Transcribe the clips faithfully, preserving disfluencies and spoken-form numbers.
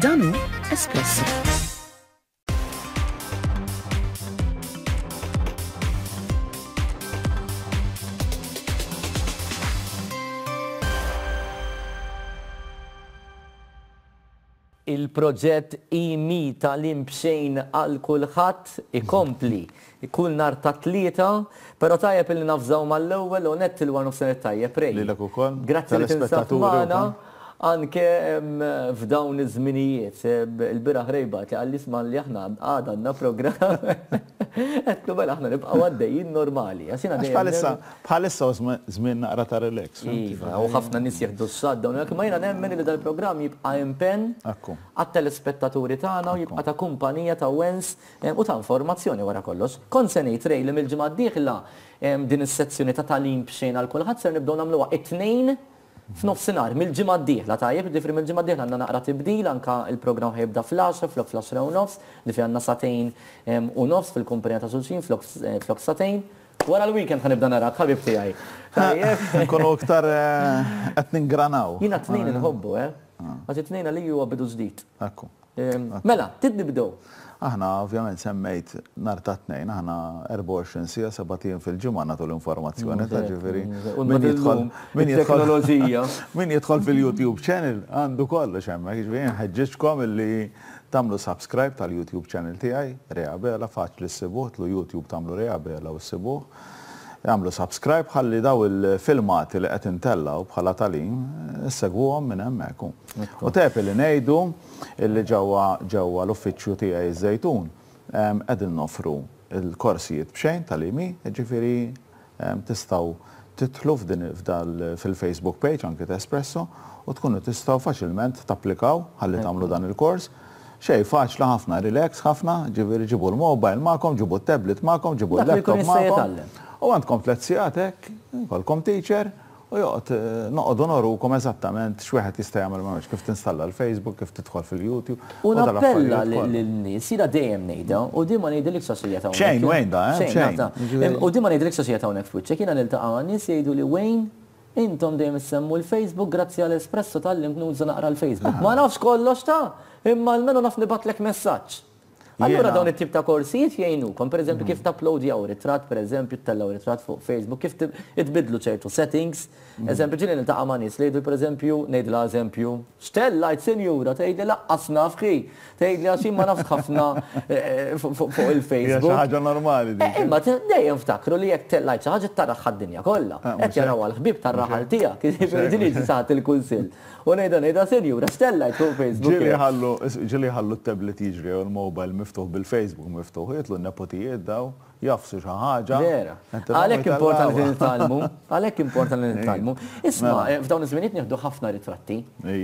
Dan hu Espresso. Il-proġett imi tal-imbxejn għal kulħadd ikompli. Kull nar ta' tlieta, però tajjeb li nafżaw mal-ewwel u nett il-war nofsinhar tajjeb rej. Lilek ukoll. Grazzi li tinsab magħna anke f'dawn iż-żminijiet. Il-biraħ rejbat li għall-isma li aħna għadha għandna programm. Qed mela aħna nibqgħu għaddejjin normali. Bħalissa bħalissa żmien naqra ta' relax. Iva, u ħafna nies jieħdu s-sadda, u ma jiena nemmen li dal-programm jibqa' impenn għat-telespettaturi tagħna u jibqa' ta' kumpanija ta' wens u ta' informazzjoni wara kollox. Kont se ngħid rej li mill-ġimgħa d-dieħla din is-sezzjoni ta' tagħlim bxejn għal kulħadd ser nibdew nagħmluha it-tnejn f'nofsinhar mill-ġimgħa d-dieħla tajjeb, diffri mill-ġimgħa d-dieħla għandna naqra tibdil anke il-programm ħajibda fl-għaxra flok fl-għaxra u nofs, diffri għandna satejn u nofs fil-kumpanija ta' xulxin flok satejn. Wara l-weekend ħanibda narak, ħabib tiegħi. Tajjeb. Nkunu iktar qed ningranaw. Jiena tnejn inħobbu, eh? Għax it-tnejn għalli huwa bidu ġdid. Ekku. Mela, tidnibdew. Aħna ovvjament semmejt nar ta' tnejn, aħna erba' u għoxrin sija sabatien fil-ġimgħa nagħtu l-informazzjoni ta' ġifieri. Min jidħol min teknoloġija. Min jidħol fil-YouTube channel għandu kollox hemmhekk, jiġifieri nħeġġeġkom illi tagħmlu subscribe tal-YouTube channel tiegħi, Rea Bela, faċli ssibuh, tlu YouTube tagħmlu Rea Bela u ssibuh. Jagħmlu subscribe ħalli daw il-filmati li qed intellaw bħala talim issegwuhom minn hemmhekk. U tep li ngħidu illi ġewwa ġewwa l-uffiċċju tiegħi Żejtun qegħdin nofru l-korsijiet b'xejn tal-imi, jiġifieri tistgħu tidħlu fil-Facebook page anke ta' Espresso u tkunu tistgħu faċilment tapplikaw ħalli tagħmlu dan il-kors. Xej faċli ħafna, relax ħafna, ġifieri ġibu l-mobile magħkom, ġibu t-tablet magħkom, ġibu l-laptop magħkom. U għandkom tletzjatek, kolkom teacher, u joqgħod noqogħdu norukom eżattament x'wieħed jista' jagħmel m'hemmx kif tinstalla l-Facebook, kif tidħol fil-YouTube. U nappella lin-nies, jiena dejjem ngħidha, u dima ngħidilek x'għaxija hawnhekk. Xejn Wayne da, xejn. U dima ngħidilek x'għaxija hawnhekk f'wiċċek, jiena niltaqa' ma' nies jgħidu li Wayne, intom dejjem issemmu l-Facebook grazzi għall-Espresso tal-lim nuża naqra l-Facebook. Ma nafx kollox ta' imma almenu naf nibatlek messaġġ. Allura dawn it-tip ta' korsijiet jgħinukom, per eżempju kif tapplowdjaw ritratt, per eżempju tellaw ritratt fuq Facebook, kif tibidlu ċertu settings. Eżempju ġili niltaqa' ma' nies li jgħidu per eżempju, ngħidilha eżempju, xtellajt sinjura tgħidli laqqas nafħi, tgħidli għax ma nafx ħafna fuq il-Facebook. Hija xi ħaġa normali dik. Imma dejjem ftakru li jekk tellajt xi ħaġa tarraħ ħad-dinja kollha. Qed jaraw għall-ħbieb tar-raħal tiegħek, din hi saħat il-kunsill. U ngħidha ngħidha sinjura xtellajt fuq Facebook. Ġili ħallu t-tablet jiġri u l-mobile miftuħ bil-Facebook miftuħ, jitlu n-nepotijiet daw, jafsu xi ħaġa. Vera. Għalhekk importanti li nitgħallmu, għalhekk importanti li nitgħallmu. Isma' f'dawn iż-żminijiet nieħdu ħafna ritratti.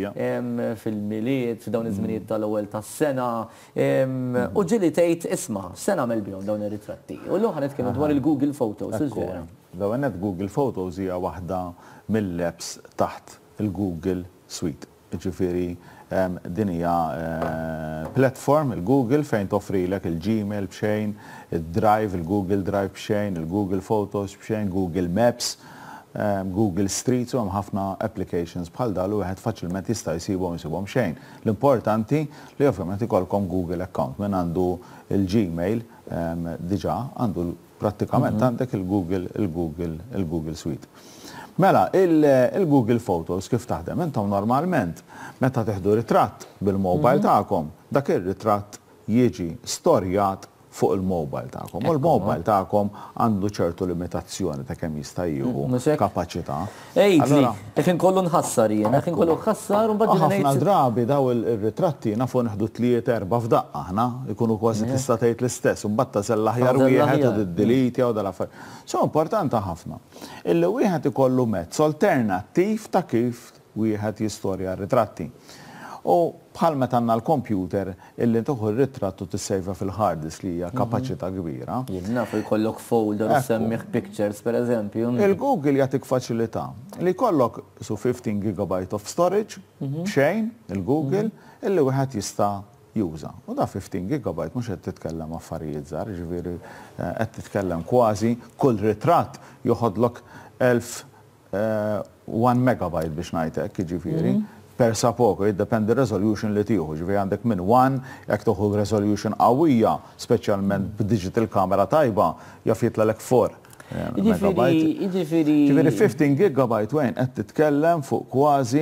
Fil-miliet, f'dawn iż-żminiet tal-ewwel tas-sena. U ġieli tgħid isma' se nagħmel bihom dawn ir-ritratti. U llum ħanitkellmu dwar il-Google Photos. L-ewwel Google Photos hija waħda mill-apps taħt il-Google Suite. Ġifieri din hija platform il-Google fejn toffrilek il-Gmail b'xejn, il-Drive, il-Google Drive b'xejn, il-Google Photos b'xejn, Google Maps, Google Streets u hemm ħafna applications bħal dal u wieħed faċilment jista' jsibhom isibhom xejn. L-importanti li ovvjament ikolkom Google account minn għandu il-Gmail diġà għandu prattikament għandek il-Google il-Google il-Google Suite. Mela, il-Google Photos kif taħdem, intom normalment meta teħdu ritratt bil-mobile tagħkom, dak ir-ritratt jiġi storjat fuq il-mobile tagħkom. U l-mobile tagħkom għandu ċertu limitazzjoni ta' kemm jista' jieħu kapaċità. Ejdi, qed inkollu nħassar jien, qed inkollu nħassar u mbagħad ħafna drabi daw ir-ritratti nafu neħdu tliet erba' f'daqqa aħna, ikunu kważi tista' tgħid l-istess, u mbagħad tasel l-aħjar wieħed u tiddeliti jew dal-affarijiet. So importanti ħafna. Illi wieħed ikollu mezz alternattiv ta' kif wieħed jistorja r-ritratti. U bħal meta għandna l-computer illi tuħu r-ritrattu tissejva fil-hard disk li hija kapaċità kbira. Jien nafu jkollok folder u semmih pictures pereżempju. Il-Google jagħtik faċilità li jkollok su fifteen gigabyte of storage b'xejn il-Google illi wieħed jista' juża. U da fifteen gigabyte mhux qed titkellem affarijiet żgħar, ġifieri qed titkellem kważi kull ritratt joħodlok elf one megabyte biex ngħidlek, jiġifieri. persa poco, jiddependi resolution li tieħu. Ġifieri għandek minn one, jekk toħu resolution qawwija, speċjalment b'digital kamera tajba, jaf jitlalek four. Jiġifieri Ġifieri fifteen gigabyte wejn qed titkellem fuq kważi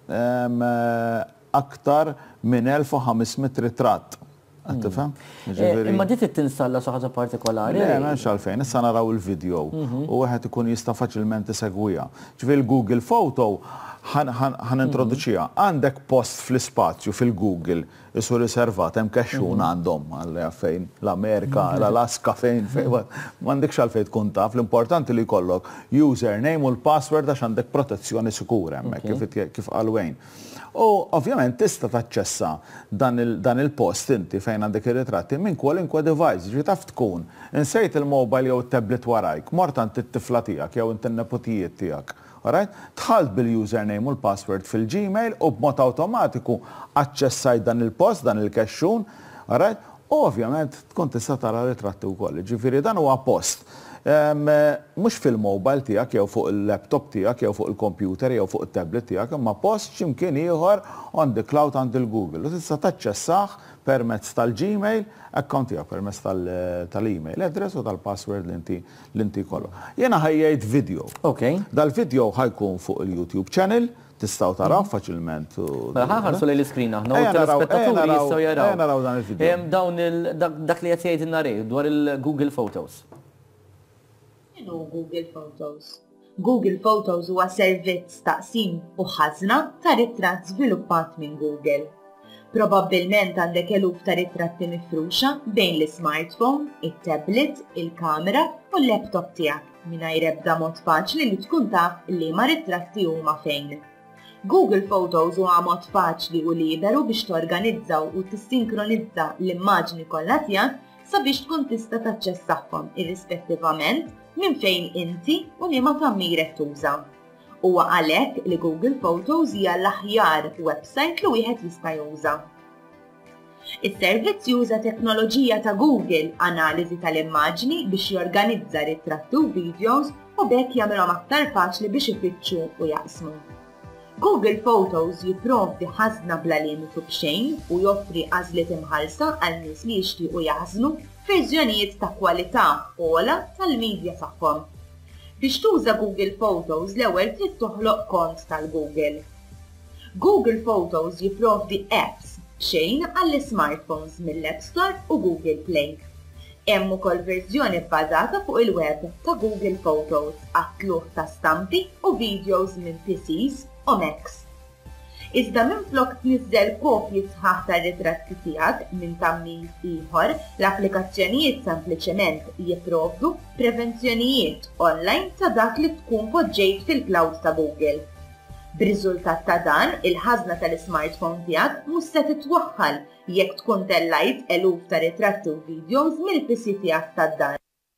aktar minn elf u ħamsmien ritratt. Qed tifhem? Imma di tinstalla xi ħaġa partikolari. Le, m'hemmx għalfejn, issa naraw il-video u wieħed ikun jista' faċilment isegwiha. Ġifieri il-Google Photo ħan introduċija. Għandek post fl-ispazju fil-Google isu riservat hemm kexxun għandhom għal fejn l-Amerika, l-Alaska fejn fejn m'għandekx għalfejn tkun taf. L-importanti li jkollok username u l-password għax għandek protezzjoni sikura hemmhekk kif qal Wayne. U ovvjament tista' taċċessa dan il-post inti fejn għandek ir-ritratti minn kwalinkwa device, ġi taf tkun. Insejt il-mobile jew it-tablet warajk, mort għand it-tifla tiegħek jew int in-nepotijiet tiegħek. Tħalt bil-username u l-password fil-Gmail u b'mod awtomatiku aċċessaj dan il-post, dan il-kexxun, u ovvjament tkun tista' tara ritratti wkoll. Ġifieri dan huwa post. Mhux fil-mobile tiegħek jew fuq il-laptop tiegħek jew fuq il-computer jew fuq it-tablet tiegħek, imma post x'imkien ieħor on the cloud għand il-Google. U tista' taċċessah permezz tal-Gmail, account tiegħek permezz tal-email address u tal-password li inti kollok. Jiena ħejjejt video. Dal-video ħajkun fuq il-YouTube channel, tistgħu taraw faċilment. Ħarsu lejn l-iskrin aħna u telespettaturi jistgħu jaraw. Naraw dan il-video. Dawn dak li qed jgħidilna rej dwar il-Google Photos. X'inhu Google Photos? Google Photos huwa servizz taqsim u ħażna ta' ritratt żviluppat minn Google. Probabbilment għandek eluf ta' ritratti mifruxa bejn l-smartphone, it-tablet, il-kamera u l-laptop tiegħek mingħajr ebda mod faċli li tkun taf li ma ritratti huma fejn. Google Photos huwa mod faċli u liberu biex torganizzaw u tissinkronizza l-immaġni kollha tiegħek sabiex tkun tista' taċċessahom irrispettivament minn fejn inti u liema tammir qed tuża. Huwa għalhekk li Google Photos hija l-aħjar website li wieħed jista' juża. Is-servizz juża teknoloġija ta' Google analiżi tal-immaġni biex jorganizza ritratti u videos u bekk jagħmilhom aktar faċli biex ifittxu u jaqsmu. Google Photos jipprovdi ħażna bla limitu b'xejn u joffri għażliet imħallsa għal nies li jixtiequ jaħżnu verżjonijiet ta' kwalità ogħla tal-midja tagħhom. Biex tuża Google Photos l-ewwel trid toħloq kont tal-Google. Google Photos jipprovdi apps b'xejn għall-smartphones mill-App Store u Google Play. Hemm ukoll verżjoni bbażata fuq il-web ta' Google Photos għat-tluq ta' stampi u videos minn P Cs u Macs. Iżda minflok tniżżel kopji sħaħ tar-ritratti tiegħek minn tammir ieħor, l-applikazzjonijiet sempliċement jipprovdu prevenzjonijiet online ta' dak li tkun poġġejt fil-cloud ta' Google. B'riżultat ta' dan, il-ħażna tal-smartphone tiegħek mhux se titwaħħal jekk tkun tellajt eluf ta' ritratti u videos mill-P C tiegħek tad-dar.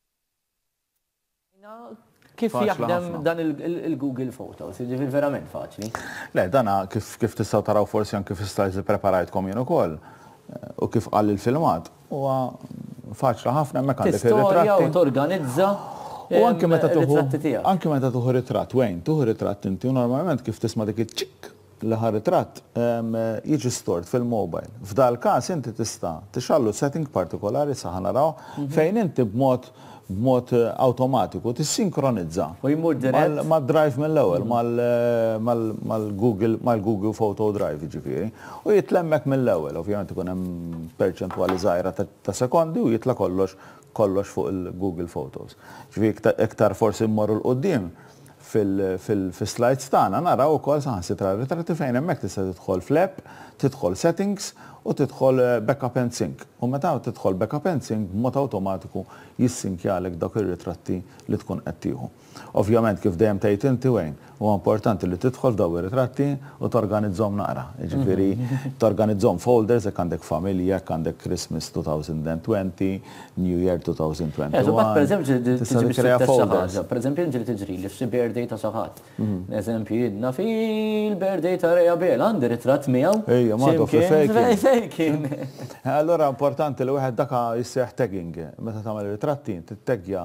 Kif jaħdem dan il-Google Photos? Jiġifieri verament faċli. Le, dana kif tistgħu taraw forsi anke fi-slides li preparajtkom jien ukoll u kif qal il-filmat huwa faċli ħafna hemmhekk għandek ir-ritratti. Tistorja u torganizza u anke meta tuħu anke meta tuħu ritratt wejn, tuħu ritratt inti u normalment kif tisma' dik iċ-ċikk li ħar ritratt jiġi stort fil-mobile. F'dal każ inti tista' tixallu setting partikolari saħa naraw fejn inti b'mod b'mod automatiku tissinkronizza. U jmur dirett mal-drive mill-ewwel, mal-Google mal-Google Photo Drive jiġifieri. U jitlemmek mill-ewwel, ovvjament ikun hemm perċentwali żgħira ta' sekondi u jitla kollox kollox fuq il-Google Photos. Ġifieri iktar forsi mmorru l-qudiem fil-slides tagħna naraw ukoll saħansitra ritratti fejn hemmhekk tista' tidħol fl-app, tidħol settings u tidħol backup and sync. U meta tidħol backup and sync b'mod awtomatiku jissinkjalek dak ir-ritratti li tkun qed tieħu. Ovvjament kif dejjem tgħid inti wejn, huwa importanti li tidħol daw ir-ritratti u torganizzhom naqra. Jiġifieri torganizzhom folders hekk għandek familja, hekk għandek Christmas twenty twenty, New Year twenty twenty-one. Pereżempju, pereżempju inti li tiġri li xi birthday ta' xi ħadd. Eżempju jidna fil-birthday ta' Reja Bela għandi ritratt miegħu. Ejja, m'għadu fejn fejkin. Allora importanti li wieħed dak jissejħ tagging. Meta tagħmel ritratti titteggja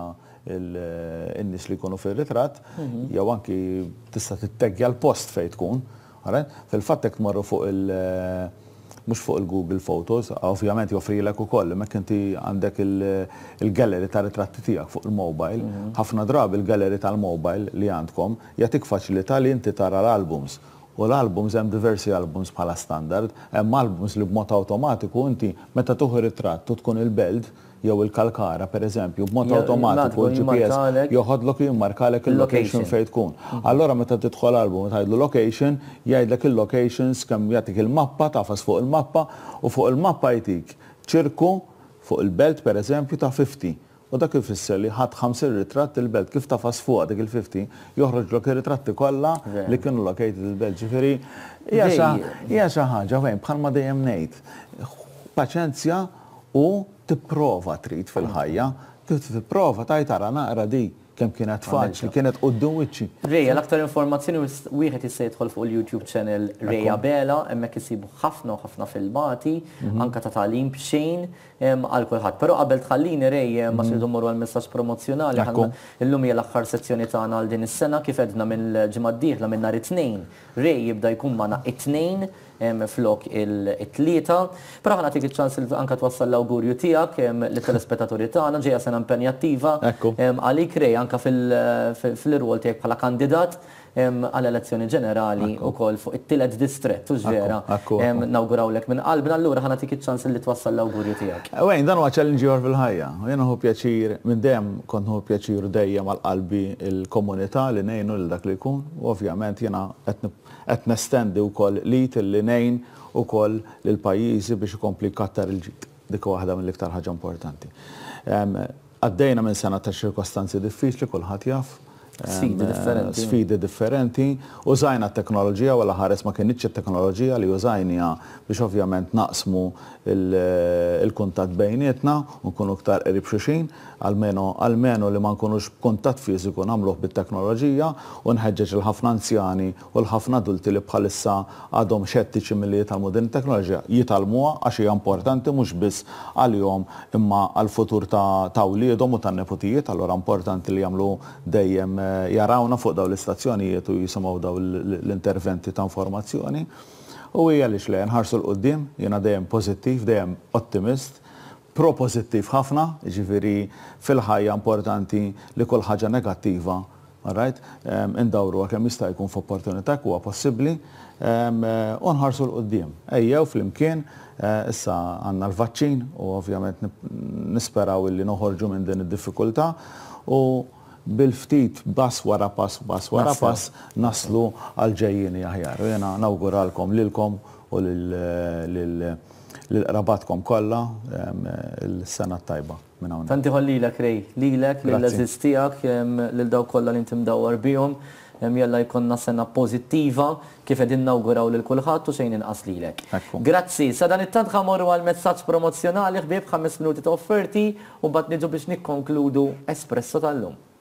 il-nies li jkunu fir-ritratt, jew anki tista' titteggja l-post fejn tkun. Fil-fatt tmorru fuq il- mux fuq il-Google Photos, ovvjament joffri l-ek u koll, mek inti għandek il-gallery ta' ritratti tijak fuq il-mobile, ħafna drabi il-gallery tal-mobile li għandkom jatik faċilità li inti tara l-albums. U l-albums hemm diversi albums bħala standard, hemm albums li b'mod awtomatiku inti meta tuħu ritratt u tkun il-belt jew il-kalkara per eżempju b'mod awtomatiku il-G P S joħodlok jimmarkalek il-location fejn tkun. Allora meta tidħol album tgħidlu location jgħidlek il-locations kemm jagħtik il-mappa tafas fuq il-mappa u fuq il-mappa jtik ċirku fuq il-belt per eżempju ta' fifty. U dak ifisser li ħadd ħamsa ritratt il-belt kif tafas fuq dik il-fifty joħroġlok ir-ritratti kollha li kienu located il-belt. Ġifieri hija xi ħaġa fejn bħalma dejjem ngħid. Paċenzja u tipprova trid fil-ħajja, tipprova tajt tara naqra di kemm kienet faċli, kienet qudiem wiċċi. Reja, l-aktar informazzjoni wieħed jista' jidħol fuq il-YouTube channel Reja Bela, hemmhekk isibu ħafna u ħafna filmati, anke ta' tagħlim b'xejn għal kulħadd. Però qabel tħallini Rej ma xirdu mmorru għal messaġġ promozjonali illum hija l-aħħar sezzjoni tagħna għal din is-sena kif edna mill-ġimgħa d-dieħla minn nhar it-tnejn. Rej jibda jkun magħna it-tnejn flok il-tlieta. Però ħana tik iċ-ċans anke twassal l-awgurju tiegħek lit-telespettaturi tagħna ġejja sena impenjattiva għalik Rej anke fil-irwol tiegħek bħala kandidat għall-elezzjoni ġenerali ukoll fuq it-tielet distrett u ġvera nawgurawlek minn qalbna allura ħana tik iċ-ċans li twassal l-awgurju tiegħek. Wejn dan huwa challenge ieħor fil-ħajja. Jien hu pjaċir minn dejjem kont hu pjaċir dejjem għal qalbi il-komunità li ngħinu lil dak li jkun u ovvjament jiena qed nestendi wkoll lit li ngħin ukoll lil pajjiżi biex ikompli kattar il-ġid. Dik waħda mill-iktar ħaġa importanti. Għaddejna minn sena ta' ċirkostanzi diffiċli kulħadd jaf. Sfidi differenti. Sfidi differenti. Użajna t-teknoloġija wala ħares ma kienitx it-teknoloġija li użajnija biex ovvjament naqsmu il-kuntatt bejnietna u nkunu iktar qrib xulxin, almenu li ma nkunux kuntatt fiżiku nagħmluh bit-teknoloġija u nħeġġeġ il-ħafna anzjani u l-ħafna adulti li bħalissa għadhom xettiċi milli jitalmu din it-teknoloġija jitalmuha għax hija importanti mhux biss għalihom imma għall-futur ta' wliedhom u tan-nepotijiet, allura importanti li jagħmlu dejjem jarawna fuq daw l-istazzjonijiet u jisimgħu daw l-interventi ta' informazzjoni. U hija li xlejn ħarsu l-qoddim, jiena dejjem pożittiv, dejjem ottimist, propożittiv ħafna, ġifieri fil-ħajja importanti li kull ħaġa negattiva, right? Indawruha kemm jista' jkun f'opportunità huwa possibbli u nħarsu l-qoddim. Ejjew flimkien issa għandna l-vaċċin u ovvjament nisperaw li noħorġu minn din id-diffikultà u bil-ftit bas wara pass bas wara pass naslu għal ġejjini aħjar. Jena nawguralkom lilkom u l-qrabatkom kollha il-sena tajba minn hawn. Tanti ħollilek Rej, lilek, lill-eżiż tiegħek, lil dawk kollha li inti mdawwar bihom. Jalla jkollna sena pożittiva kif qegħdin nawguraw lil kulħadd u xejn inqas lilek. Grazzi, sa dan it-tant ħamorru għal messaġġ promozzjonali ħbieb ħames minuti ta' offerti u mbagħad niġu biex nikkonkludu Espresso tal-lum.